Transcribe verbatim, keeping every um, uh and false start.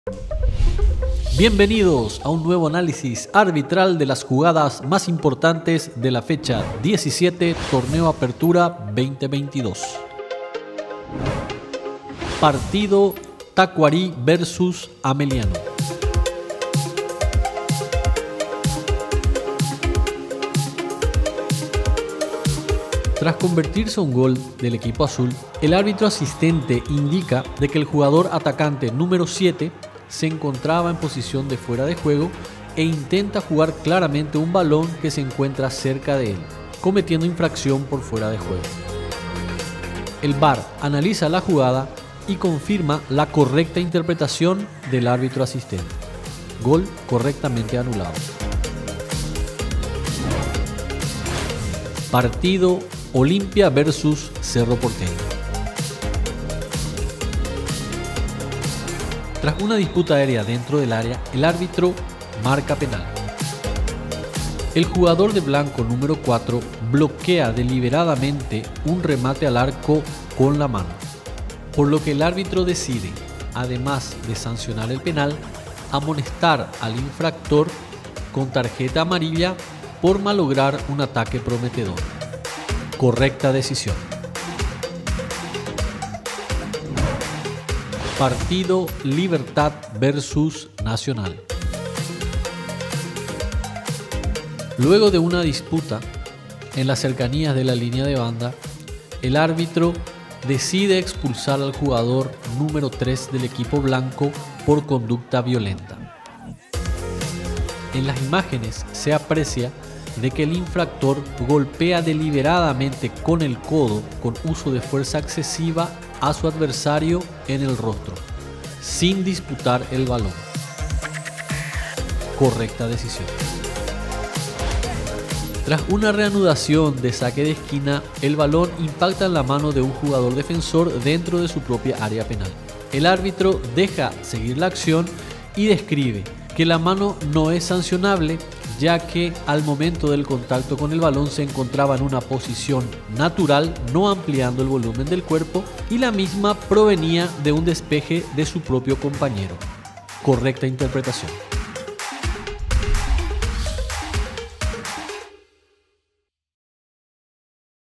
Bienvenidos a un nuevo análisis arbitral de las jugadas más importantes de la fecha diecisiete, Torneo Apertura veinte veintidós. Partido Tacuarí versus Ameliano. Tras convertirse un gol del equipo azul, el árbitro asistente indica de que el jugador atacante número siete se encontraba en posición de fuera de juego e intenta jugar claramente un balón que se encuentra cerca de él, cometiendo infracción por fuera de juego. El V A R analiza la jugada y confirma la correcta interpretación del árbitro asistente. Gol correctamente anulado. Partido Olimpia versus Cerro Porteño. Tras una disputa aérea dentro del área, el árbitro marca penal. El jugador de blanco número cuatro bloquea deliberadamente un remate al arco con la mano, por lo que el árbitro decide, además de sancionar el penal, amonestar al infractor con tarjeta amarilla por malograr un ataque prometedor. Correcta decisión. Partido Libertad versus Nacional. Luego de una disputa en las cercanías de la línea de banda, el árbitro decide expulsar al jugador número tres del equipo blanco por conducta violenta. En las imágenes se aprecia de que el infractor golpea deliberadamente con el codo con uso de fuerza excesiva a su adversario en el rostro, sin disputar el balón. Correcta decisión. Tras una reanudación de saque de esquina, el balón impacta en la mano de un jugador defensor dentro de su propia área penal. El árbitro deja seguir la acción y describe que la mano no es sancionable, ya que al momento del contacto con el balón se encontraba en una posición natural, no ampliando el volumen del cuerpo, y la misma provenía de un despeje de su propio compañero. Correcta interpretación.